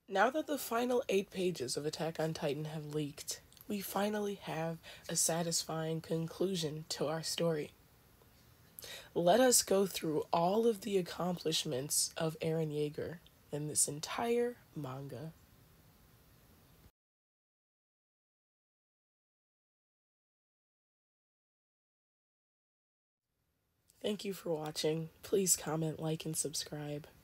Now that the final 8 pages of Attack on Titan have leaked, we finally have a satisfying conclusion to our story. Let us go through all of the accomplishments of Eren Jaeger in this entire manga. Thank you for watching. Please comment, like, and subscribe.